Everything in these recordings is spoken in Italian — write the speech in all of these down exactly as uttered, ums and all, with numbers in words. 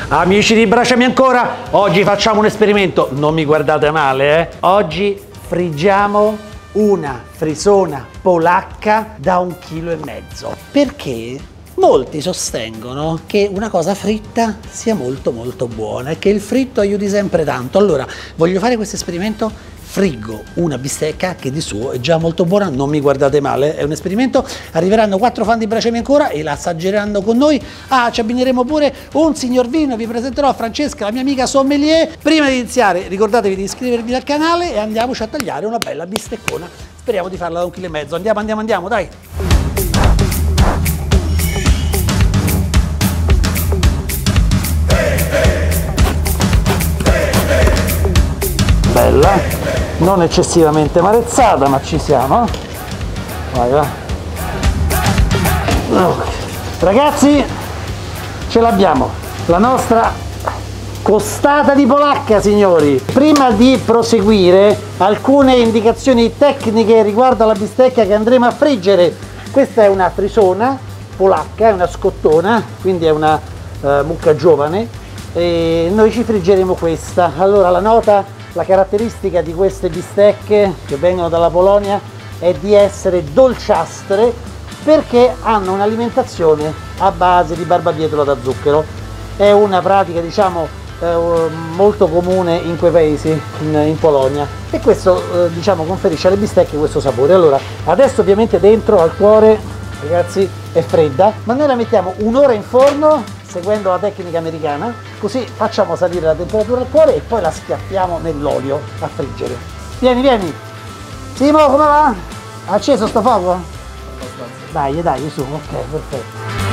Amici di Baciami Ancora, oggi facciamo un esperimento, non mi guardate male, eh? Oggi friggiamo una frisona polacca da un chilo e mezzo. Perché molti sostengono che una cosa fritta sia molto molto buona e che il fritto aiuti sempre tanto. Allora, voglio fare questo esperimento. Friggo una bistecca che di suo è già molto buona, non mi guardate male, è un esperimento. Arriveranno quattro fan di Baciami Ancora e la assaggeranno con noi. Ah, ci abbineremo pure un signor vino, vi presenterò Francesca, la mia amica sommelier. Prima di iniziare ricordatevi di iscrivervi al canale e andiamoci a tagliare una bella bisteccona. Speriamo di farla da un chilo e mezzo. Andiamo, andiamo, andiamo, dai! Bella! Non eccessivamente marezzata, ma ci siamo. Vai, va. Ragazzi, ce l'abbiamo. La nostra costata di polacca, signori. Prima di proseguire, alcune indicazioni tecniche riguardo alla bistecca che andremo a friggere. Questa è una frisona polacca, è una scottona, quindi è una uh, mucca giovane. E noi ci friggeremo questa. Allora, la nota... La caratteristica di queste bistecche che vengono dalla Polonia è di essere dolciastre perché hanno un'alimentazione a base di barbabietola da zucchero. È una pratica, diciamo, eh, molto comune in quei paesi, in, in Polonia, e questo eh, diciamo conferisce alle bistecche questo sapore. Allora, adesso ovviamente dentro al cuore, ragazzi, è fredda, ma noi la mettiamo un'ora in forno seguendo la tecnica americana, così facciamo salire la temperatura al cuore e poi la schiaffiamo nell'olio a friggere. Vieni, vieni! Simo, come va? Acceso sto fuoco? Dai, dai, su, ok, perfetto.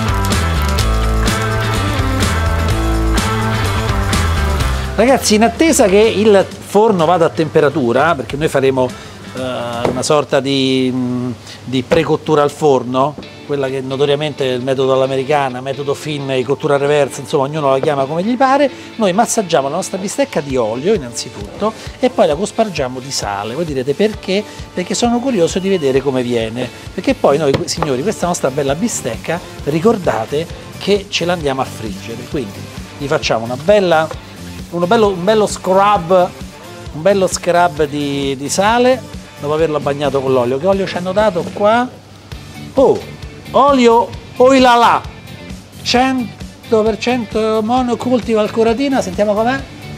Ragazzi, in attesa che il forno vada a temperatura, perché noi faremo uh, una sorta di, mh, di precottura al forno, quella che notoriamente è il metodo all'americana, metodo Finney, cottura reversa, insomma ognuno la chiama come gli pare. Noi massaggiamo la nostra bistecca di olio innanzitutto e poi la cospargiamo di sale. Voi direte perché? Perché sono curioso di vedere come viene, perché poi noi, signori, questa nostra bella bistecca, ricordate che ce l'andiamo a friggere, quindi gli facciamo una bella, uno bello, un bello scrub, un bello scrub di, di sale dopo averlo bagnato con l'olio. Che olio ci hanno dato qua? Oh! Olio Oilala cento per cento monocultivo al Coratina, sentiamo com'è.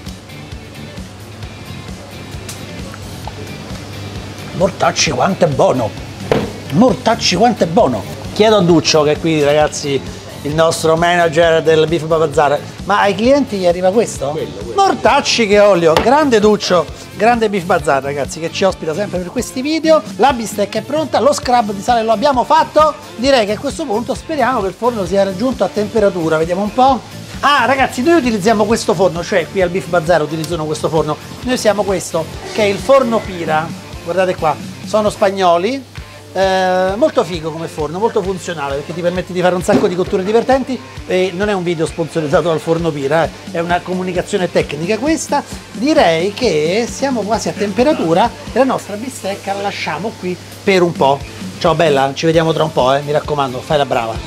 Mortacci quanto è buono, mortacci quanto è buono. Chiedo a Duccio, che è qui, ragazzi, il nostro manager del Beef Bazar, ma ai clienti gli arriva questo? Quello, quello. Mortacci che olio, grande Duccio, grande Beef Bazar, ragazzi, che ci ospita sempre per questi video. La bistecca è pronta, lo scrub di sale lo abbiamo fatto. Direi che a questo punto speriamo che il forno sia raggiunto a temperatura, vediamo un po'. Ah, ragazzi, noi utilizziamo questo forno, cioè qui al Beef Bazar utilizzano questo forno. Noi usiamo questo, che è il forno Pira, guardate qua, sono spagnoli. Eh, molto figo come forno, molto funzionale, perché ti permette di fare un sacco di cotture divertenti. E non è un video sponsorizzato dal forno Pira, eh. È una comunicazione tecnica questa. Direi che siamo quasi a temperatura e la nostra bistecca la lasciamo qui per un po'. Ciao bella, ci vediamo tra un po', eh. Mi raccomando, fai la brava.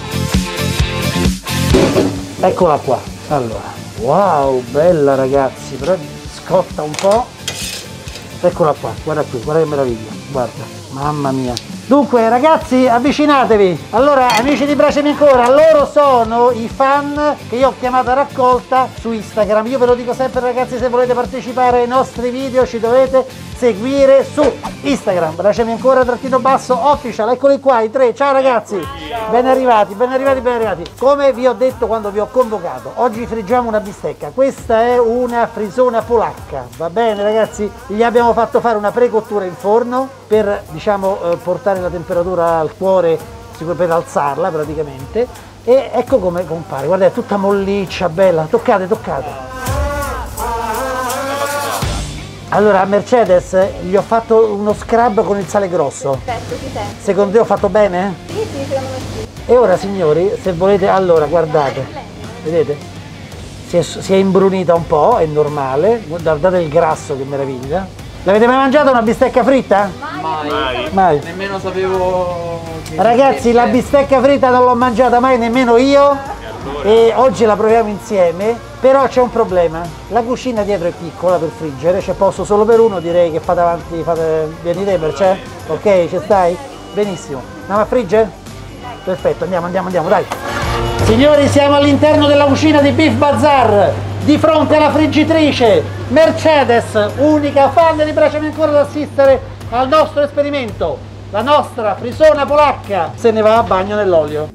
Eccola qua. Allora, wow, bella ragazzi, però scotta un po'. Eccola qua, guarda qui, guarda che meraviglia, guarda, mamma mia. Dunque ragazzi, avvicinatevi. Allora, amici di Baciami Ancora, loro sono i fan che io ho chiamato a raccolta su Instagram. Io ve lo dico sempre, ragazzi, se volete partecipare ai nostri video ci dovete seguire su Instagram, Baciami Ancora trattino basso official. Eccoli qua i tre. Ciao ragazzi, ciao. Ben arrivati, ben arrivati, ben arrivati. Come vi ho detto quando vi ho convocato, oggi friggiamo una bistecca. Questa è una frisona polacca, va bene ragazzi? Gli abbiamo fatto fare una precottura in forno per, diciamo, eh, portare la temperatura al cuore, per alzarla praticamente. E ecco come compare, guardate, è tutta molliccia, bella. Toccate, toccate. Allora, a Mercedes gli ho fatto uno scrub con il sale grosso. Perfetto, ti sento. Secondo te ho fatto bene? Sì, sì, secondo me sì. E ora, signori, se volete, allora, guardate, vedete? Si è, si è imbrunita un po', è normale. Guardate il grasso, che meraviglia. L'avete mai mangiata una bistecca fritta? Mai. Mai. Mai. Nemmeno sapevo che... Ragazzi, la bistecca fritta non l'ho mangiata mai nemmeno io. e oggi la proviamo insieme, però c'è un problema, la cucina dietro è piccola per friggere, c'è posto solo per uno, direi che fate avanti, fate... vieni te per c'è? Ok, ci stai? Benissimo, andiamo a friggere? Perfetto, andiamo, andiamo, andiamo, dai! Signori, siamo all'interno della cucina di Beef Bazar, di fronte alla friggitrice Mercedes, unica fan, mi piace ancora ad assistere al nostro esperimento, la nostra frisona polacca se ne va a bagno nell'olio.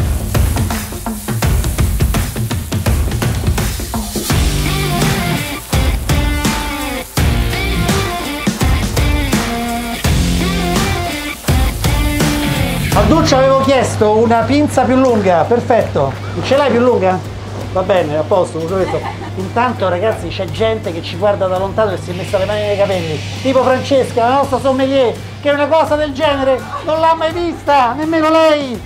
Al Duccio avevo chiesto una pinza più lunga, perfetto. Ce l'hai più lunga? Va bene, a posto, questo. Intanto ragazzi c'è gente che ci guarda da lontano e si è messa le mani nei capelli. Tipo Francesca, la nostra sommelier, che una cosa del genere non l'ha mai vista, nemmeno lei.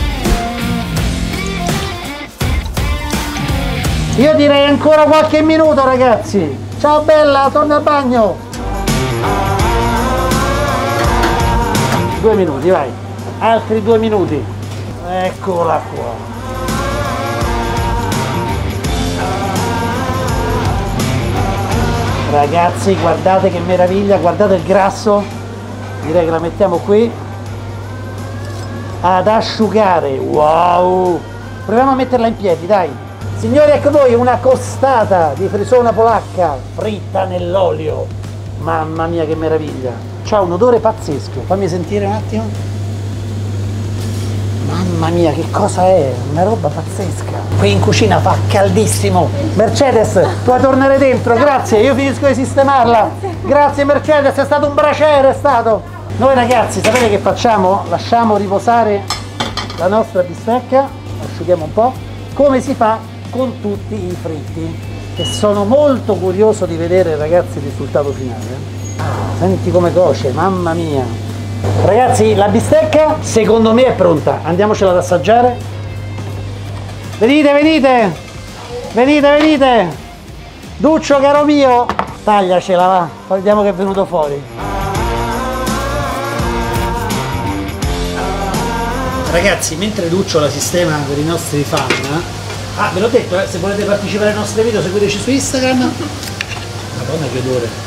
Io direi ancora qualche minuto ragazzi. Ciao bella, torna al bagno. Due minuti, vai. Altri due minuti. Eccola qua. Ragazzi, guardate che meraviglia, guardate il grasso. Direi che la mettiamo qui ad asciugare. Wow! Proviamo a metterla in piedi, dai. Signori, ecco voi una costata di frisona polacca fritta nell'olio. Mamma mia che meraviglia. C'ha un odore pazzesco. Fammi sentire un attimo. Mamma mia, che cosa è? Una roba pazzesca. Qui in cucina fa caldissimo. Mercedes, puoi tornare dentro, grazie, io finisco di sistemarla. Grazie Mercedes, è stato un braciere, è stato. Noi ragazzi, sapete che facciamo? Lasciamo riposare la nostra bistecca, asciughiamo un po', come si fa con tutti i fritti. E sono molto curioso di vedere ragazzi il risultato finale. Ah, senti come cuoce, mamma mia. Ragazzi, la bistecca secondo me è pronta, andiamocela ad assaggiare. Venite, venite, venite, venite. Duccio caro mio, tagliacela va, vediamo che è venuto fuori. Ragazzi, mentre Duccio la sistema per i nostri fan, ah ve l'ho detto, eh, se volete partecipare ai nostri video seguiteci su Instagram. Madonna che odore.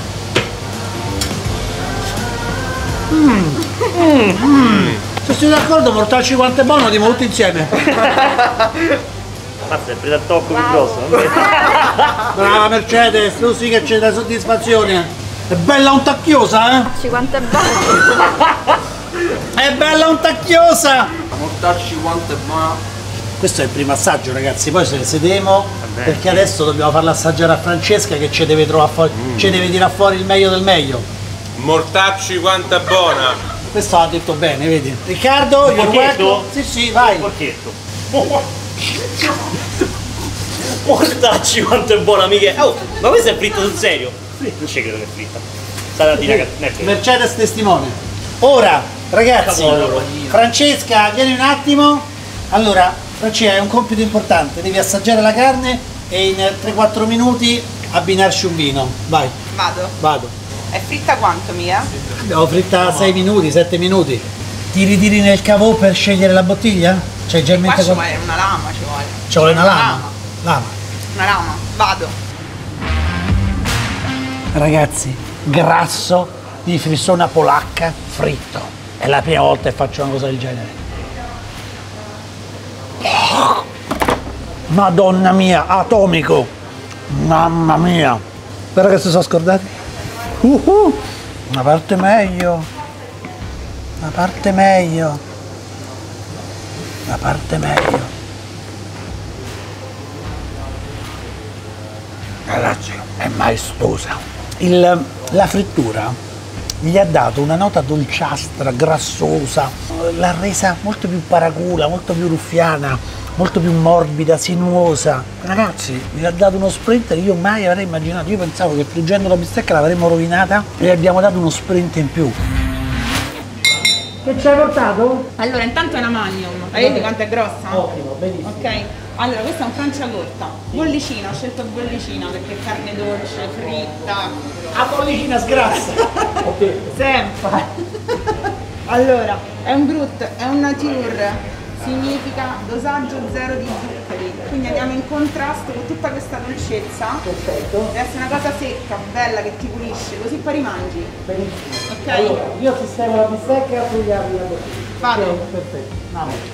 Mm. Mm. Mm. Se siete d'accordo, mortacci quanto è buono, andiamo tutti insieme. Mazza, è preso troppo più grosso. Brava Mercedes, tu sì che c'è da soddisfazione. È bella un tacchiosa, eh? quanto è buono. È bella un tacchiosa. Mortacci quanto è buono. Questo è il primo assaggio ragazzi, poi se ne sedemo perché adesso dobbiamo farla assaggiare a Francesca che ci deve trovare fuori, mm. ci deve tirare fuori il meglio del meglio. Mortacci quanto è buona! Questo ha detto bene, vedi? Riccardo, io guardo. Sì, sì, vai! Un porchetto! Mortacci quanto è buona, amiche! Oh, ma questo è fritto sul serio? Sì. Non ci credo che è fritta. State a dire che Mercedes testimone. Ora, ragazzi, Francesca, vieni un attimo. Allora, Francesca, è un compito importante, devi assaggiare la carne e in tre quattro minuti abbinarci un vino. Vai. Vado. Vado. È fritta quanto, Mia? Abbiamo fritta sei minuti, sette minuti. Ti ritiri nel cavò per scegliere la bottiglia? Cioè già in mente. Qua ci vuole una lama, ci vuole. Ci vuole una lama. Lama. Lama. Una lama. Vado. Ragazzi, grasso di frisona polacca fritto. È la prima volta che faccio una cosa del genere. Oh, Madonna mia, atomico. Mamma mia. Spero che si sono scordati. Uh -huh. Una parte meglio, una parte meglio, una parte meglio. Ragazzi, è maestosa. Il, la frittura gli ha dato una nota dolciastra, grassosa, l'ha resa molto più paracula, molto più ruffiana, molto più morbida, sinuosa. Ragazzi, gli ha dato uno sprint che io mai avrei immaginato. Io pensavo che friggendo la bistecca l'avremmo rovinata e gli abbiamo dato uno sprint in più. Che ci hai portato? Allora, intanto è una magnum. Vedi quanto è grossa? Ottimo, benissimo. Ok. Allora, questa è un franciacorta. Bollicina, ho scelto bollicina perché è carne dolce, fritta. A bollicina sgrassa. Sempre. Allora, è un brut, è un nature. Significa dosaggio zero di zuccheri, quindi andiamo in contrasto con tutta questa dolcezza. Perfetto. Deve essere una cosa secca, bella, che ti pulisce, così poi rimangi. Benissimo. Ok? Allora, io sistemo la bistecca, tu gli apri la bottiglia. Vado. Ok, perfetto. Andiamo.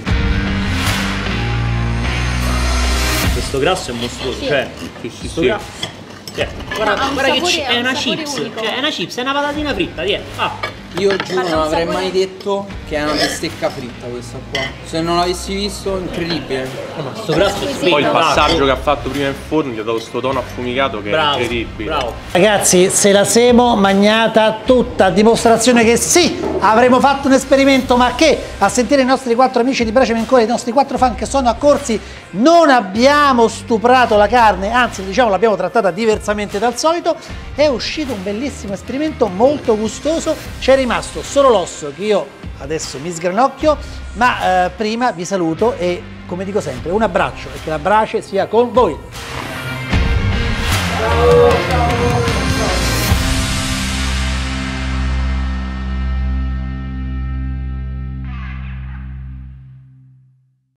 Questo grasso è mostruoso, cioè, Sì, sì, questo sì. grasso. Cioè, guarda, ha un guarda che sapore- ci- ha è un una sapore chips, unico. cioè è una chips, è una patatina fritta, via. Ah, Io giuro Ma non non avrei sapore- mai detto che è una bistecca fritta questa qua. Se non l'avessi visto, incredibile. questo grasso è Squisito. spinto. Poi il Bravo. passaggio che ha fatto prima in forno gli ha dato sto tono affumicato che Bravo, è incredibile. bravo. Ragazzi, se la siamo magnata tutta, a dimostrazione che sì, avremo fatto un esperimento, ma che a sentire i nostri quattro amici di Brace Mencone, i nostri quattro fan che sono accorsi, non abbiamo stuprato la carne, anzi diciamo l'abbiamo trattata diversamente dal solito, è uscito un bellissimo esperimento molto gustoso, c'è rimasto solo l'osso che io adesso mi sgranocchio, ma eh, prima vi saluto e come dico sempre un abbraccio e che la brace sia con voi.